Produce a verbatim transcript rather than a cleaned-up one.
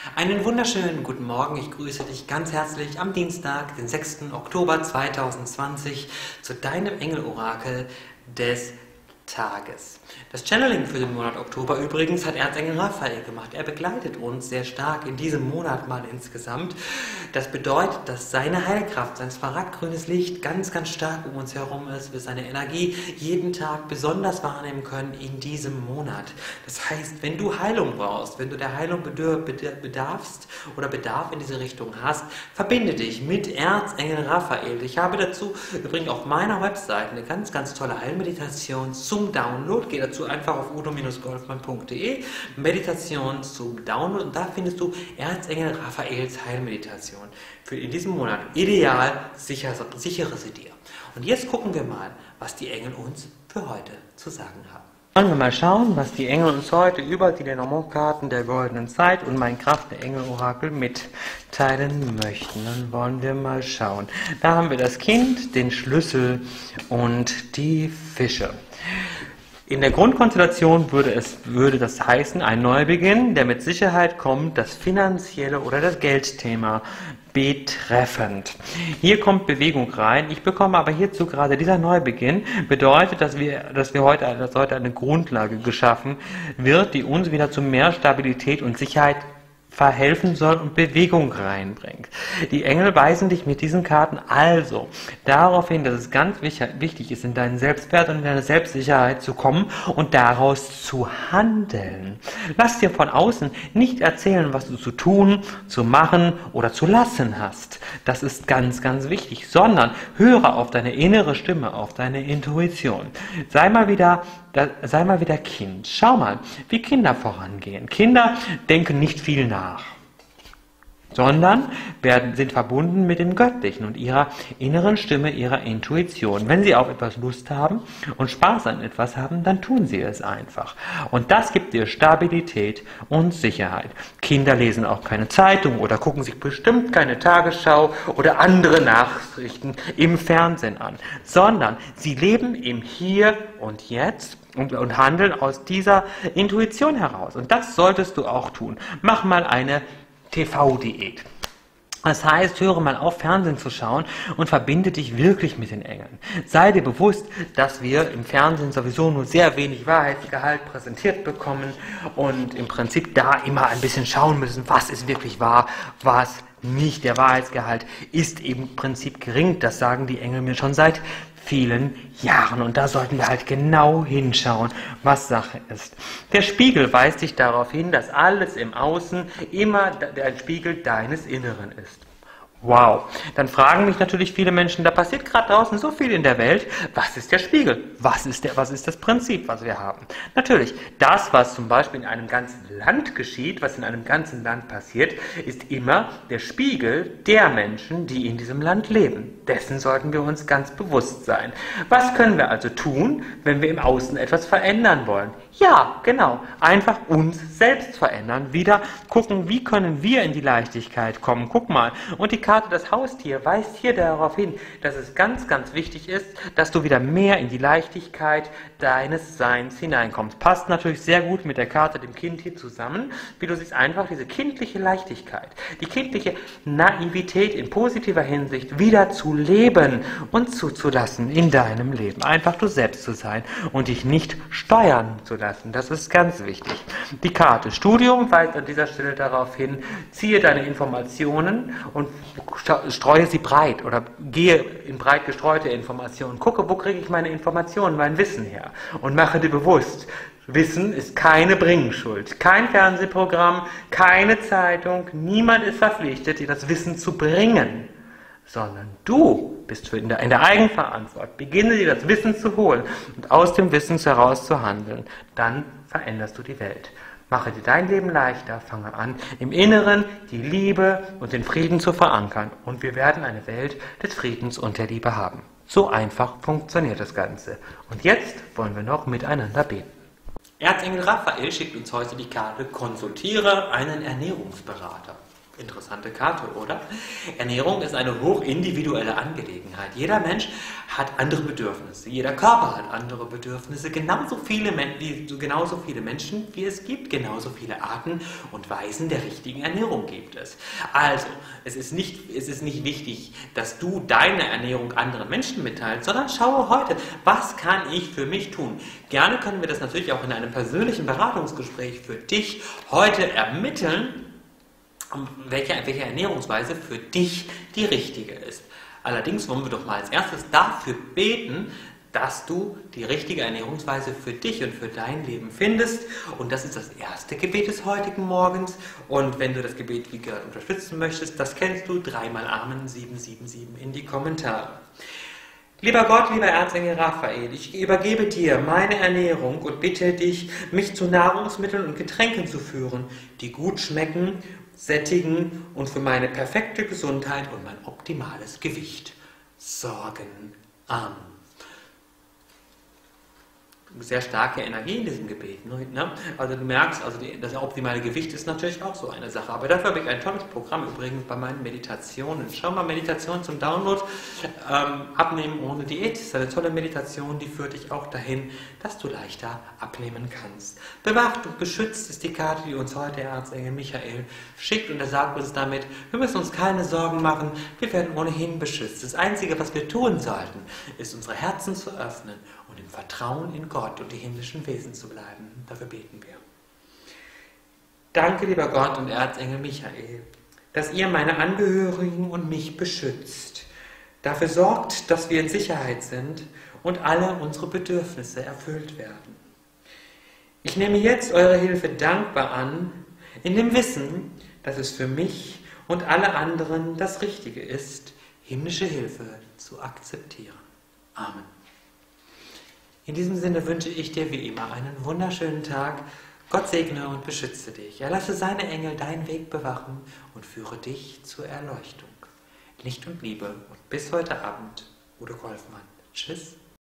Einen wunderschönen guten Morgen, ich grüße dich ganz herzlich am Dienstag, den sechsten Oktober zweitausendzwanzig, zu deinem Engelorakel des Tages. Das Channeling für den Monat Oktober übrigens hat Erzengel Raphael gemacht. Er begleitet uns sehr stark in diesem Monat mal insgesamt. Das bedeutet, dass seine Heilkraft, sein smaragdgrünes Licht ganz, ganz stark um uns herum ist, wir seine Energie jeden Tag besonders wahrnehmen können in diesem Monat. Das heißt, wenn du Heilung brauchst, wenn du der Heilung bedarfst oder Bedarf in diese Richtung hast, verbinde dich mit Erzengel Raphael. Ich habe dazu übrigens auf meiner Website eine ganz, ganz tolle Heilmeditation zum Download. Geh dazu einfach auf udo Bindestrich golfmann Punkt de, Meditation zum Download, und da findest du Erzengel Raphaels Heilmeditation. Für in diesem Monat ideal, sicher, sichere sie dir. Und jetzt gucken wir mal, was die Engel uns für heute zu sagen haben. Wollen wir mal schauen, was die Engel uns heute über die Lenormand-Karten der goldenen Zeit und mein Kraft der Engel-Orakel mitteilen möchten. Dann wollen wir mal schauen. Da haben wir das Kind, den Schlüssel und die Fische. In der Grundkonstellation würde, es, würde das heißen, ein Neubeginn, der mit Sicherheit kommt, das finanzielle oder das Geldthema betreffend. Hier kommt Bewegung rein. Ich bekomme aber hierzu gerade, dieser Neubeginn bedeutet, dass wir, dass wir heute, dass heute eine Grundlage geschaffen wird, die uns wieder zu mehr Stabilität und Sicherheit verhelfen soll und Bewegung reinbringt. Die Engel weisen dich mit diesen Karten also darauf hin, dass es ganz wichtig ist, in deinen Selbstwert und in deine Selbstsicherheit zu kommen und daraus zu handeln. Lass dir von außen nicht erzählen, was du zu tun, zu machen oder zu lassen hast. Das ist ganz, ganz wichtig, sondern höre auf deine innere Stimme, auf deine Intuition. Sei mal wieder Da, sei mal wieder Kind. Schau mal, wie Kinder vorangehen. Kinder denken nicht viel nach, sondern werden, sind verbunden mit dem Göttlichen und ihrer inneren Stimme, ihrer Intuition. Wenn sie auf etwas Lust haben und Spaß an etwas haben, dann tun sie es einfach. Und das gibt dir Stabilität und Sicherheit. Kinder lesen auch keine Zeitung oder gucken sich bestimmt keine Tagesschau oder andere Nachrichten im Fernsehen an, sondern sie leben im Hier und Jetzt Und, und handeln aus dieser Intuition heraus. Und das solltest du auch tun. Mach mal eine T V-Diät. Das heißt, höre mal auf, Fernsehen zu schauen und verbinde dich wirklich mit den Engeln. Sei dir bewusst, dass wir im Fernsehen sowieso nur sehr wenig Wahrheitsgehalt präsentiert bekommen und im Prinzip da immer ein bisschen schauen müssen, was ist wirklich wahr, was nicht. Der Wahrheitsgehalt ist im Prinzip gering. Das sagen die Engel mir schon seit vielen Jahren. Und da sollten wir halt genau hinschauen, was Sache ist. Der Spiegel weist dich darauf hin, dass alles im Außen immer der Spiegel deines Inneren ist. Wow, dann fragen mich natürlich viele Menschen, da passiert gerade draußen so viel in der Welt, was ist der Spiegel? Was ist, der, was ist das Prinzip, was wir haben? Natürlich, das, was zum Beispiel in einem ganzen Land geschieht, was in einem ganzen Land passiert, ist immer der Spiegel der Menschen, die in diesem Land leben. Dessen sollten wir uns ganz bewusst sein. Was können wir also tun, wenn wir im Außen etwas verändern wollen? Ja, genau, einfach uns selbst verändern, wieder gucken, wie können wir in die Leichtigkeit kommen. Guck mal, und die Karte Das Haustier weist hier darauf hin, dass es ganz, ganz wichtig ist, dass du wieder mehr in die Leichtigkeit deines Seins hineinkommst. Passt natürlich sehr gut mit der Karte dem Kind hier zusammen, wie du siehst, einfach diese kindliche Leichtigkeit, die kindliche Naivität in positiver Hinsicht wieder zu leben und zuzulassen in deinem Leben. Einfach du selbst zu sein und dich nicht steuern zu lassen. Das ist ganz wichtig. Die Karte Studium weist an dieser Stelle darauf hin, ziehe deine Informationen und streue sie breit oder gehe in breit gestreute Informationen. Gucke, wo kriege ich meine Informationen, mein Wissen her, und mache dir bewusst, Wissen ist keine Bringschuld. Kein Fernsehprogramm, keine Zeitung, niemand ist verpflichtet, dir das Wissen zu bringen, sondern du bist für in, der, in der Eigenverantwortung. Beginne dir das Wissen zu holen und aus dem Wissen heraus zu handeln. Dann veränderst du die Welt. Mache dir dein Leben leichter, fange an, im Inneren die Liebe und den Frieden zu verankern. Und wir werden eine Welt des Friedens und der Liebe haben. So einfach funktioniert das Ganze. Und jetzt wollen wir noch miteinander beten. Erzengel Raphael schickt uns heute die Karte: Konsultiere einen Ernährungsberater. Interessante Karte, oder? Ernährung ist eine hochindividuelle Angelegenheit. Jeder Mensch hat andere Bedürfnisse. Jeder Körper hat andere Bedürfnisse. Genauso viele, Men genauso viele Menschen, wie es gibt, genauso viele Arten und Weisen der richtigen Ernährung gibt es. Also, es ist nicht, es ist nicht wichtig, dass du deine Ernährung anderen Menschen mitteilst, sondern schaue heute, was kann ich für mich tun? Gerne können wir das natürlich auch in einem persönlichen Beratungsgespräch für dich heute ermitteln, Welche, welche Ernährungsweise für dich die richtige ist. Allerdings wollen wir doch mal als erstes dafür beten, dass du die richtige Ernährungsweise für dich und für dein Leben findest. Und das ist das erste Gebet des heutigen Morgens. Und wenn du das Gebet wie gehört unterstützen möchtest, das kennst du, dreimal Amen sieben sieben sieben in die Kommentare. Lieber Gott, lieber Erzengel Raphael, ich übergebe dir meine Ernährung und bitte dich, mich zu Nahrungsmitteln und Getränken zu führen, die gut schmecken, sättigen und für meine perfekte Gesundheit und mein optimales Gewicht sorgen. Amen. Sehr starke Energie in diesem Gebet. Ne? Also du merkst, also die, das optimale Gewicht ist natürlich auch so eine Sache. Aber dafür habe ich ein tolles Programm übrigens bei meinen Meditationen. Schau mal, Meditation zum Download. Ähm, Abnehmen ohne Diät ist eine tolle Meditation, die führt dich auch dahin, dass du leichter abnehmen kannst. Bewacht und beschützt ist die Karte, die uns heute der Erzengel Michael schickt. Und er sagt uns damit, wir müssen uns keine Sorgen machen, wir werden ohnehin beschützt. Das Einzige, was wir tun sollten, ist unsere Herzen zu öffnen und im Vertrauen in Gott und die himmlischen Wesen zu bleiben. Dafür beten wir. Danke, lieber Gott und Erzengel Michael, dass ihr meine Angehörigen und mich beschützt. Dafür sorgt, dass wir in Sicherheit sind und alle unsere Bedürfnisse erfüllt werden. Ich nehme jetzt eure Hilfe dankbar an, in dem Wissen, dass es für mich und alle anderen das Richtige ist, himmlische Hilfe zu akzeptieren. Amen. In diesem Sinne wünsche ich dir wie immer einen wunderschönen Tag. Gott segne und beschütze dich. Er lasse seine Engel deinen Weg bewachen und führe dich zur Erleuchtung. Licht und Liebe und bis heute Abend, Udo Golfmann. Tschüss.